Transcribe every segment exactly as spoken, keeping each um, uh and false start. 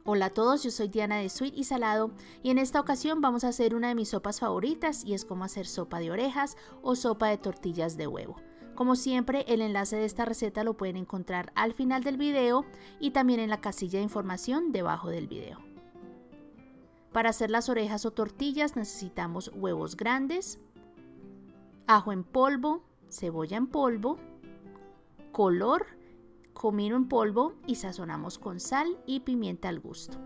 Hola a todos, yo soy Diana de Sweet y Salado y en esta ocasión vamos a hacer una de mis sopas favoritas y es cómo hacer sopa de orejas o sopa de tortillas de huevo. Como siempre, el enlace de esta receta lo pueden encontrar al final del video y también en la casilla de información debajo del video. Para hacer las orejas o tortillas necesitamos huevos grandes, ajo en polvo, cebolla en polvo, color, comino en polvo y sazonamos con sal y pimienta al gusto.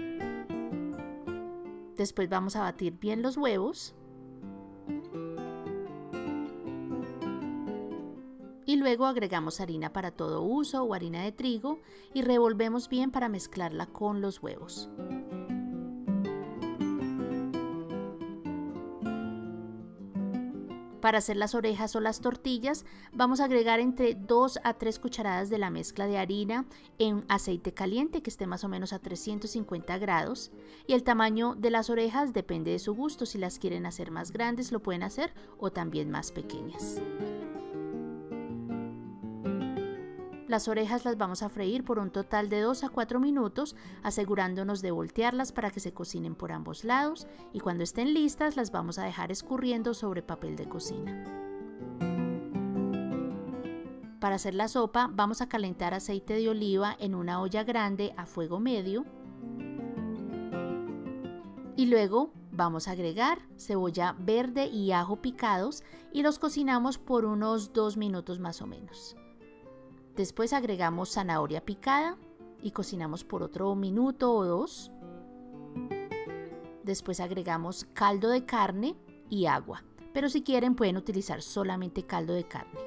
Después vamos a batir bien los huevos y luego agregamos harina para todo uso o harina de trigo y revolvemos bien para mezclarla con los huevos. Para hacer las orejas o las tortillas vamos a agregar entre dos a tres cucharadas de la mezcla de harina en aceite caliente que esté más o menos a trescientos cincuenta grados y el tamaño de las orejas depende de su gusto, si las quieren hacer más grandes lo pueden hacer o también más pequeñas. Las orejas las vamos a freír por un total de dos a cuatro minutos, asegurándonos de voltearlas para que se cocinen por ambos lados y cuando estén listas las vamos a dejar escurriendo sobre papel de cocina. Para hacer la sopa vamos a calentar aceite de oliva en una olla grande a fuego medio y luego vamos a agregar cebolla verde y ajo picados y los cocinamos por unos dos minutos más o menos. Después agregamos zanahoria picada y cocinamos por otro minuto o dos. Después agregamos caldo de carne y agua, pero si quieren pueden utilizar solamente caldo de carne.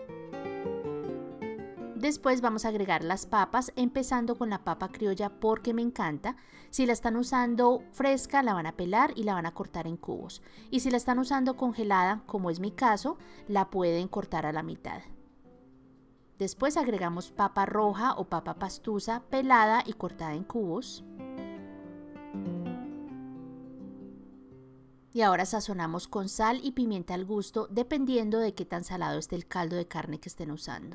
Después vamos a agregar las papas, empezando con la papa criolla porque me encanta. Si la están usando fresca la van a pelar y la van a cortar en cubos. Y si la están usando congelada, como es mi caso, la pueden cortar a la mitad. Después agregamos papa roja o papa pastusa pelada y cortada en cubos. Y ahora sazonamos con sal y pimienta al gusto dependiendo de qué tan salado esté el caldo de carne que estén usando.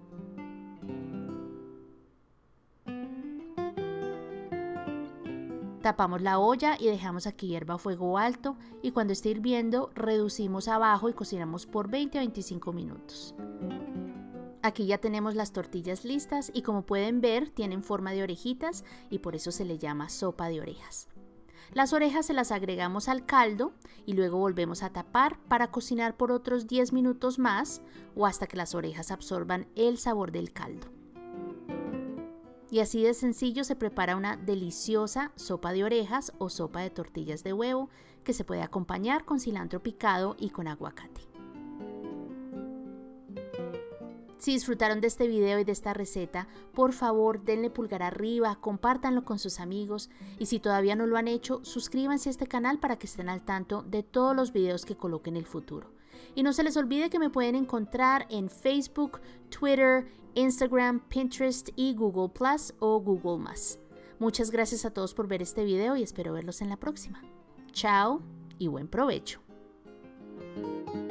Tapamos la olla y dejamos a que hierva a fuego alto y cuando esté hirviendo reducimos abajo y cocinamos por veinte a veinticinco minutos. Aquí ya tenemos las tortillas listas y como pueden ver tienen forma de orejitas y por eso se le llama sopa de orejas. Las orejas se las agregamos al caldo y luego volvemos a tapar para cocinar por otros diez minutos más o hasta que las orejas absorban el sabor del caldo. Y así de sencillo se prepara una deliciosa sopa de orejas o sopa de tortillas de huevo que se puede acompañar con cilantro picado y con aguacate. Si disfrutaron de este video y de esta receta, por favor denle pulgar arriba, compártanlo con sus amigos y si todavía no lo han hecho, suscríbanse a este canal para que estén al tanto de todos los videos que coloque en el futuro. Y no se les olvide que me pueden encontrar en Facebook, Twitter, Instagram, Pinterest y Google Plus o Google más. Muchas gracias a todos por ver este video y espero verlos en la próxima. Chao y buen provecho.